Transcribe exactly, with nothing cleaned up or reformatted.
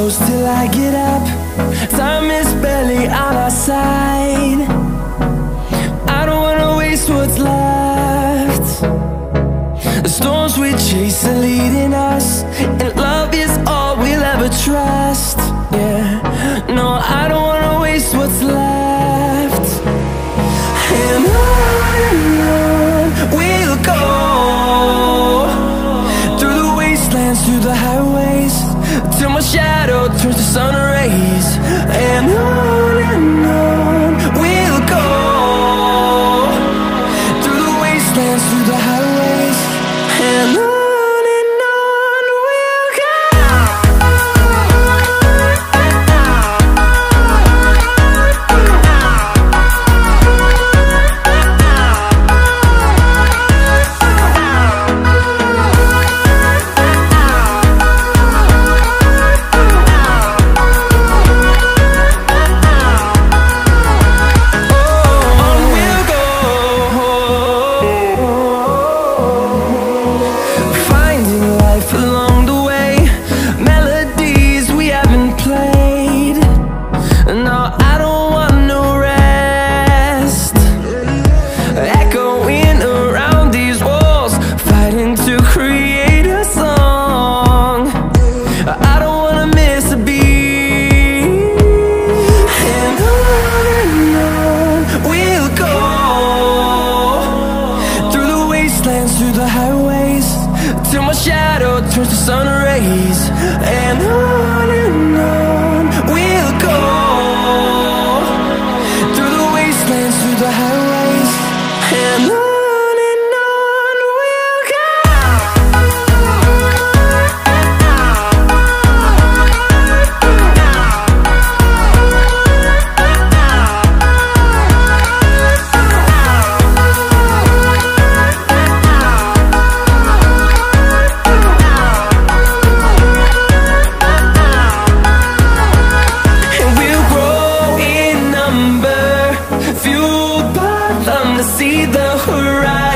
close till I get up. Time is barely on our side. I don't wanna waste what's left. The storms we chase are leading us, and love is all we'll ever trust. Yeah, no, I don't wanna waste what's left. And on and on we'll go, through the wastelands, through the highways, till my shadow turns to sun rays. And on and on we'll go, through the wastelands, through the highways, and on. Through the highways, till my shadow turns to sun rays. And on and on we'll go, through the wastelands, through the highways, and on. See the horizon.